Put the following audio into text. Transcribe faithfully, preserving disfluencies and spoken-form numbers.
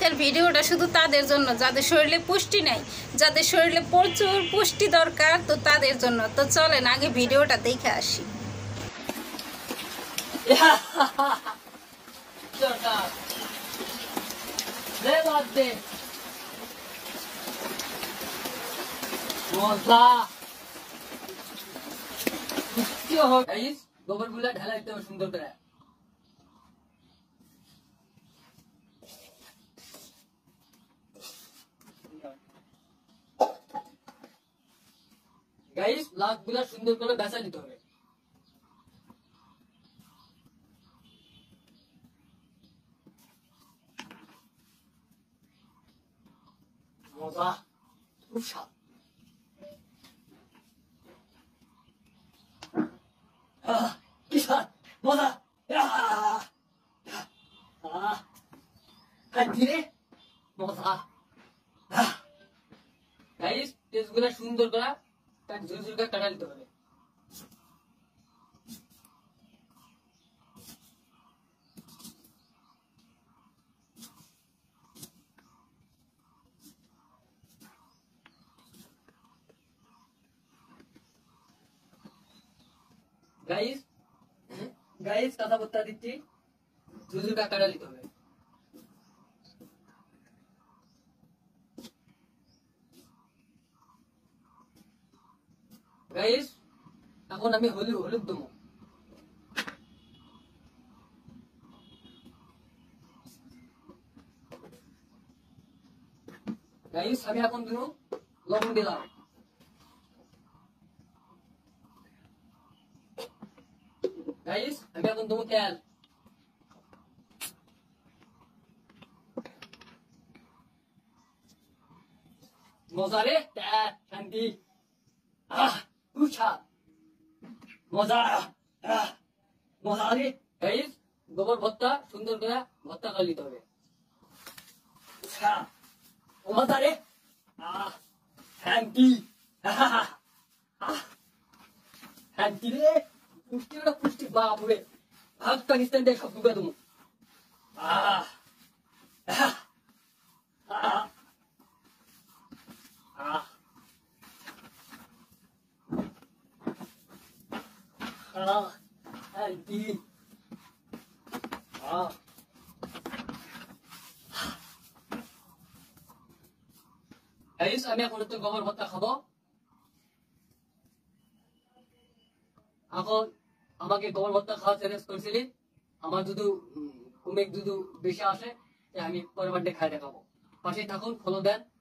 আজকের ভিডিওটা শুধু তাদের জন্য যাদের শরীরে পুষ্টি নাই, যাদের শরীরে প্রচুর পুষ্টি দরকার, তো তাদের জন্য। তো চলেন আগে ভিডিওটা দেখে আসি। গোবর গুলা ঢালা দিতে হবে সুন্দর করে। গাইস লাখ গুলা সুন্দর করে বেচা দিতে হবে। মজা খুব স্বাদ। কি স্বাদ মজা। ধীরে মজা। গাইস টেস্ট গুলা সুন্দর করা তার ঝুরঝুর করে কাটা দিতে হবে। গাইস গাইস কথা বলতে দিচ্ছি, ঝুরঝুর করে কাটা দিতে হবে। গাইস এখন আমি হলুদ হলুদ দেবো। গাইস আমি এখন দেবো লবণ দিলাম। গাইস আমি এখন দেবো তেল। মজা রে তেল শান্তি। আহ উঠা মজা মজা রে। গাইস গোবর ভর্তা সুন্দর করে ভর্তা করে নিতে হবে। মজা রে। আহ শান্তি শান্তি রে। পুষ্টি ওটা পুষ্টি বাপরে। আফগানিস্তান দিয়ে সব ঢুকে দেবো। আহ আহ আহ Ah, Andy. Ah. Guys, আমি এখন একটু গোবর ভর্তা খাবো। এখন আমাকে গোবর ভর্তা খাওয়া চ্যালেঞ্জ করেছিলি, আমার যদি কমে যদি বেশি আসে আমি পরের বারটা খাই দেখাবো। পাশে থাকুন, ফলো দেন।